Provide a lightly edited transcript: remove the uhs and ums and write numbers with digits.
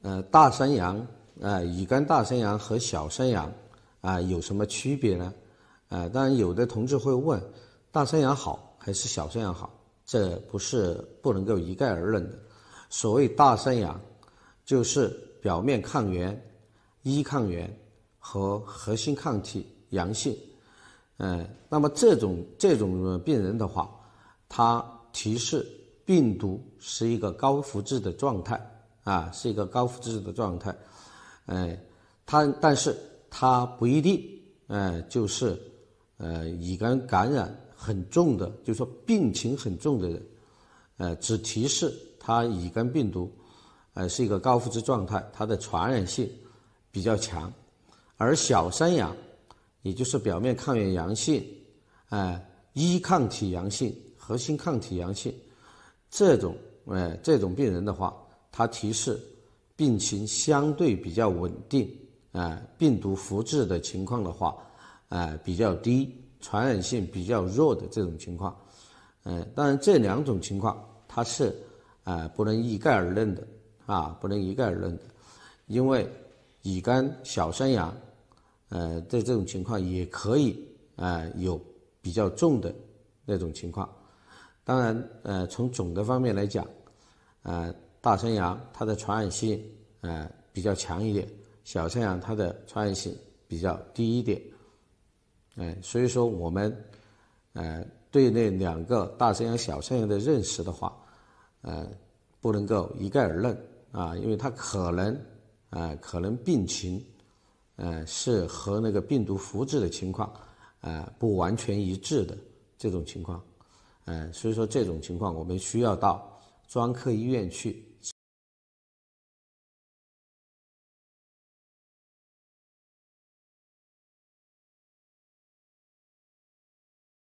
大山羊乙肝大山羊和小山羊有什么区别呢？当然有的同志会问，大山羊好还是小山羊好？这不能够一概而论的。所谓大山羊，就是表面抗原、一抗原和核心抗体阳性。那么这种病人的话，他提示病毒是一个高复制的状态是一个高复制的状态。但是它不一定就是乙肝感染很重的，就是说病情很重的人，只提示他乙肝病毒是一个高复制状态，它的传染性比较强。而小山羊，也就是表面抗原阳性，一抗体阳性、核心抗体阳性，这种病人的话，他提示病情相对比较稳定，病毒复制的情况的话，比较低，传染性比较弱的这种情况。当然这两种情况它是不能一概而论的不能一概而论的，因为乙肝小山羊这种情况也可以有比较重的那种情况。当然从总的方面来讲，大山羊它的传染性比较强一点，小山羊它的传染性比较低一点。所以说我们对那两个大山羊小山羊的认识的话，不能够一概而论因为它可能病情是和那个病毒复制的情况不完全一致的这种情况。所以说这种情况我们需要到专科医院去